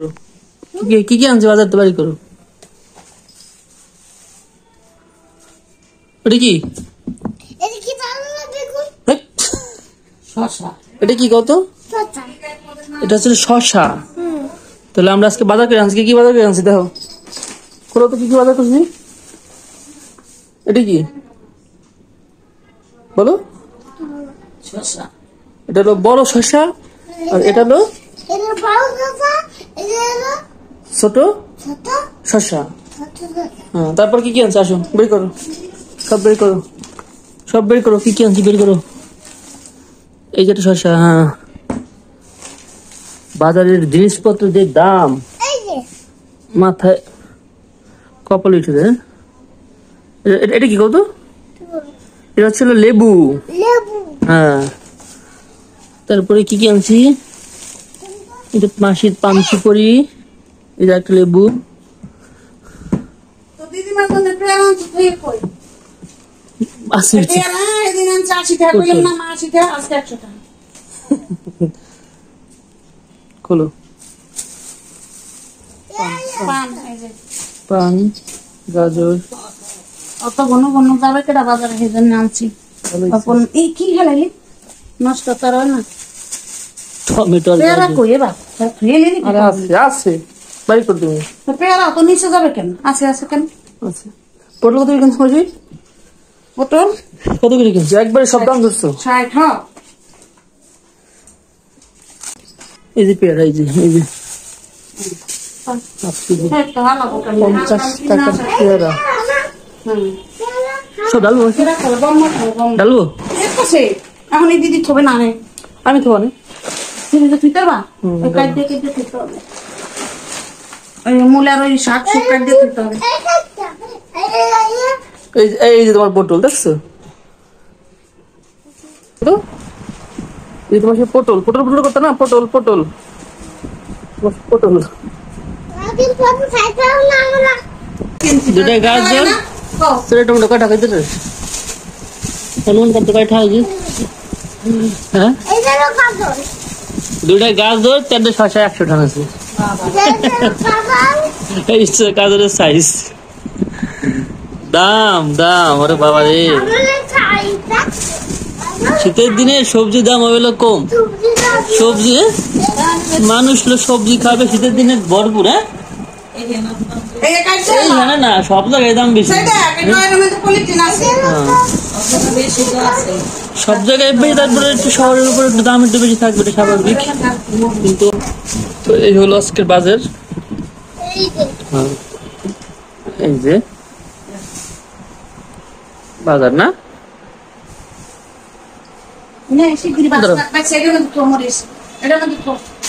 কি কি আনছে বাজার তো বাড়ি করো। ওটা কি এটা কি কত? এটা হচ্ছে শশা। তাহলে আমরা আজকে বাজার করে আনছি। কি বাজার করে আনছি দেখো, খোলো তো কি কি বাজার করছি। এটা কি বলো? শশা। এটা হলো বড় শশা, আর এটা হলো ছোট শশা। হ্যাঁ, তারপর কি কি আনছে আসো বের করো, সব বের করো, সব বের করো, কি কি আনছি বের করো। এই যেটা শশা। হ্যাঁ, বাজারের জিনিসপত্র যে দাম মাথায় কপাল উঠে দেয়। এটা কি কত? এটা হচ্ছিল লেবু। হ্যাঁ, তারপরে কি কি আনছি, এটা মাসির পামসি করি, এটা একটা লেবু। খোলো, পান, গাজর। অত ঘন ঘন যাবে কেটা বাজারে, সেই জন্য আনছি। এই কি খেলাইলি নষ্ট কর না। টমেটো আছে বাড়ি করে দেবো। পেয়ারা তো নিচে যাবে কেন? আছে আছে কেন? আচ্ছা, পটল কত কিনছো মাসি? পটল কত করে কিনছো? একবারে সব দাম ধরছো? 60। এই যে পেয়ারা, এই যে 50 টাকার পেয়ারা। সব ডালবো ডালবো এখন এই দিদি থবে না, আমি তো অনেক থুইতে পারবা। ওই মূলার ওই শাক সব কাট দিয়ে থুইতে হবে। এই যে তোমার পটল দেখছো তো, এই তোমার সে পটল পটল পটল করতে না, পটল পটল পটল। দুটাই গাজর, সেটা টমেটো কাটা খাইতে কাটতে কাটা হয়েছে। হ্যাঁ, দুটাই গাজর, 4টে শশা, 100 টাকা আছে। গাজরের সাইজ দাম দাম, ওরে বাবা রে। শীতের দিনে সবজির দাম হইলো কম। সবজি মানুষ সবজি খাবে শীতের দিনে ভরপুর। হ্যাঁ না, সব জায়গায় দাম বেশি, সব জায়গায় বেশি। তারপরে একটু শহরের উপর একটু দাম একটু বেশি থাকবে, এটা স্বাভাবিক। কিন্তু তো এই হলো আজকের বাজার। এই যে বাজার না, শিগগিরি বাজার